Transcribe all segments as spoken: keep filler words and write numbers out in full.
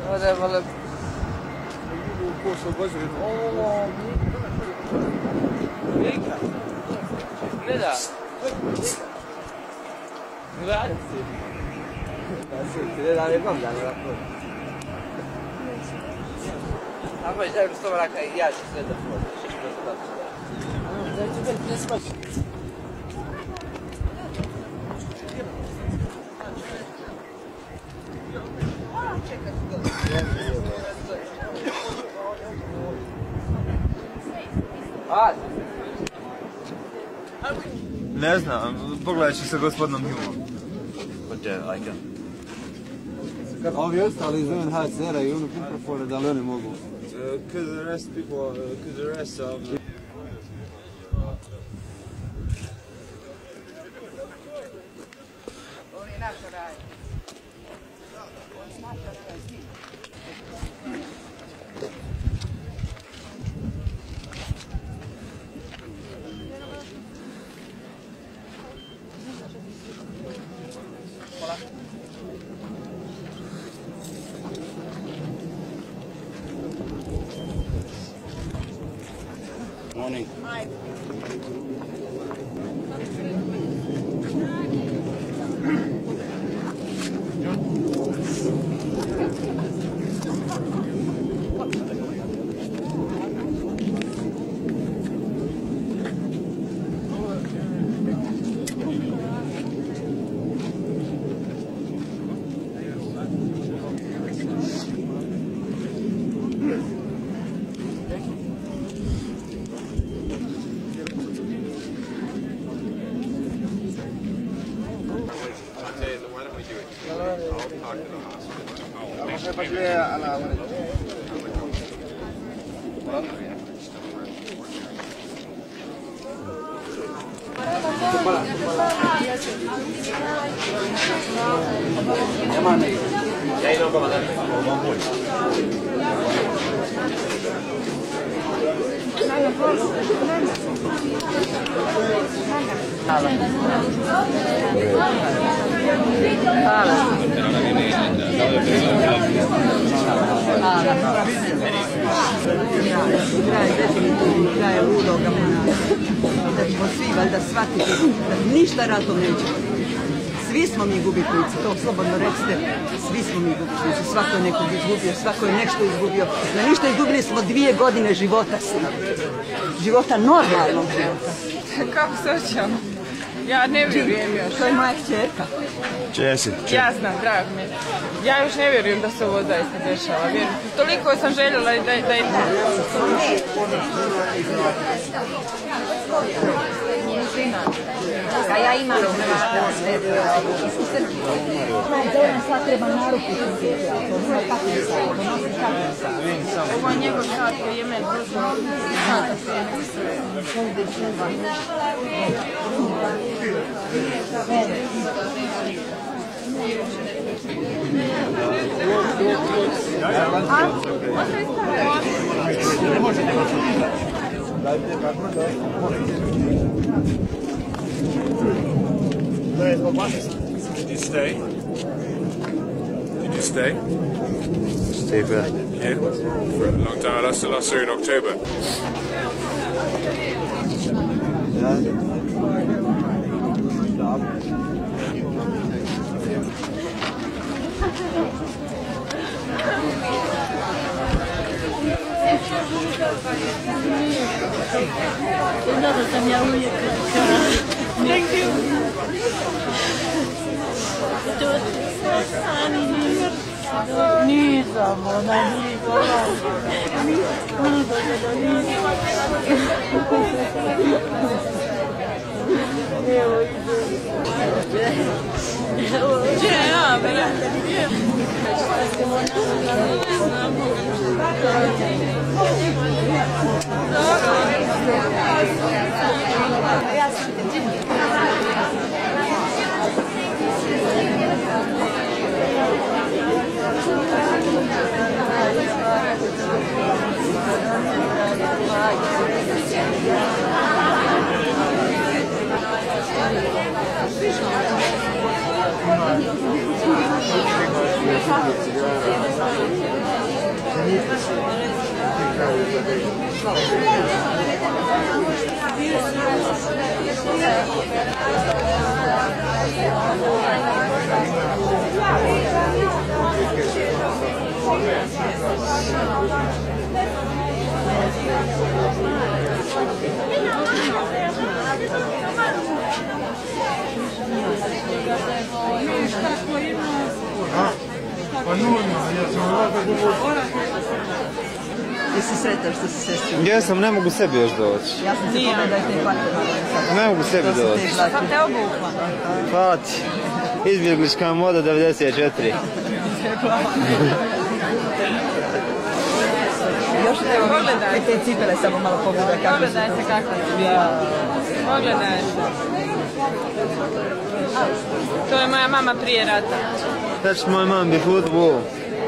هذا والله يجيبوا كوسه بزر. اوه ميكا ميكا Grazie. Sì, ti deve dare conta la A poi c'è questo là che piace se da fuori. Ne znam, pogledaj ću sa gospodinom Humom. Gdje, ajka? Ovi ostali iz U N H C R-a i ono Piprofore, da li oni mogu? Could the rest people, could the rest of... Morning. Hi. Kraje uloga da ćemo svi valjda shvatiti da ništa ratom neće. Svi smo mi gubitnici, to slobodno recite, svi smo mi gubitnici, svako je nekog izgubio, svako je nešto izgubio. Na ništa izgubili smo dvije godine života svi. Života, normalnog života. Kako se osjećam? Ja ne vjerujem još. To je moja kćerka. Čija si? Ja znam, drago mi je. Ja još ne vjerujem da se ovo zaista dešava. Vjerujem. Toliko sam željela da, da je... A ja imam sad treba naruku. Ovo je njegov sat koji je meni uzmano sata Did you stay? Did you stay? Stay for Yeah, for a long time. I last, last year in October. Thank you. Nisam, ona nije gola. Evo ide. Gdje je ja, brate? Jesi sretan što si sestri? Jesam, ne mogu sebi još doći. Ja sam se toga da ih ne hvatam. Ne mogu sebi doći. Sam te obukla. Hvala ti. Izbjeglička moda devedeset četiri. Još evo, pogledaj te cipele, samo malo pogledaj kako su. Pogledaj se kako su. Pogledaj se. To je moja mama prije rata. That's my mom before the war.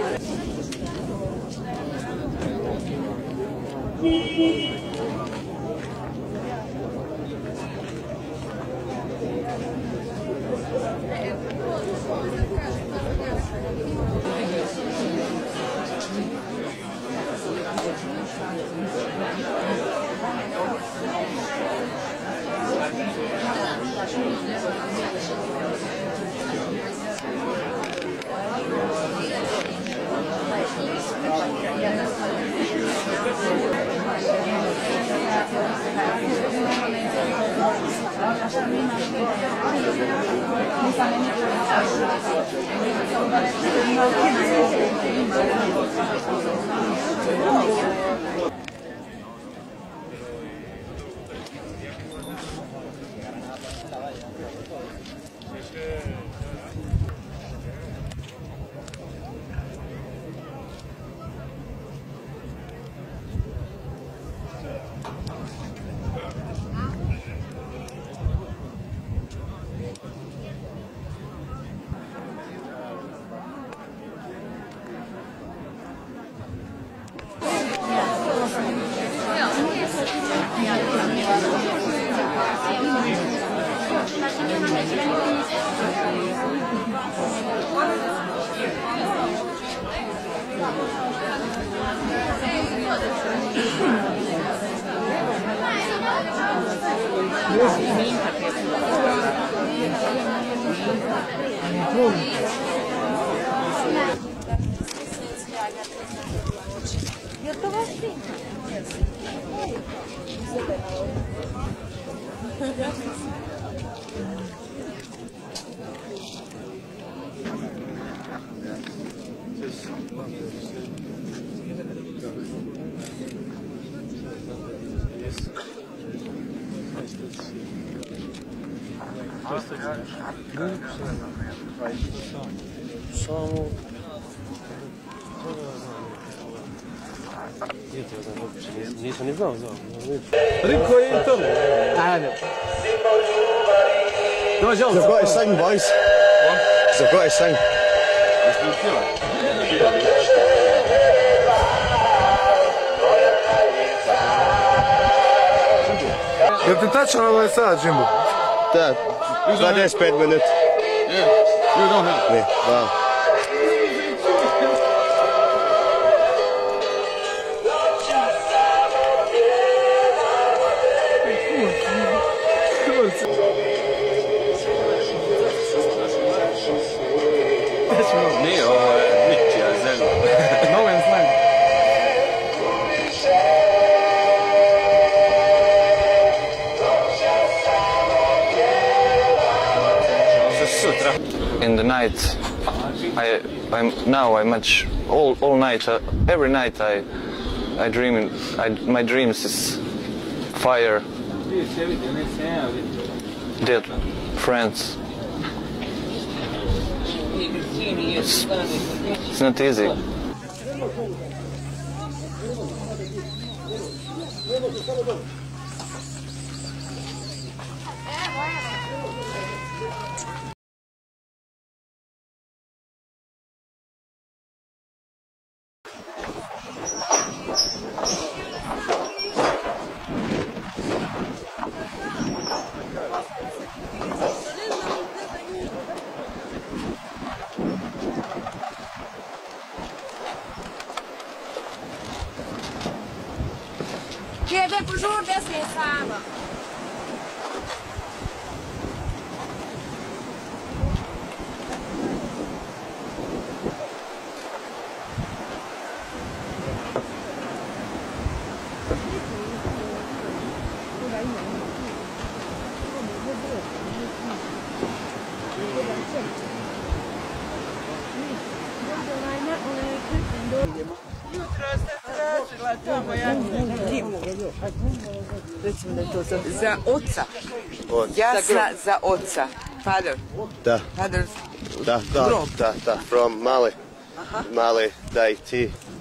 Samo... Nisam ni znao, znao. Riko je to. Ajde. Dođe on. They've got to sing, boys. They've got to sing. Jel ti tačno ovo je sad, Jimbo? Da, dvadeset pet minuta. Ne, da. Ne, ovo je ničija zemlja. Noven slang. In the night, I, I'm now I much all all night, uh, every night I, I dream. In, I, my dreams is fire, dead friends. It's, it's not easy. požur desne sama. Jutro se tražila tamo, ja recimo da je to za, za oca. Ja sam za oca. Father. Da. Father. Da, da, Grob. da, da, from Mali. Mali, da i ti.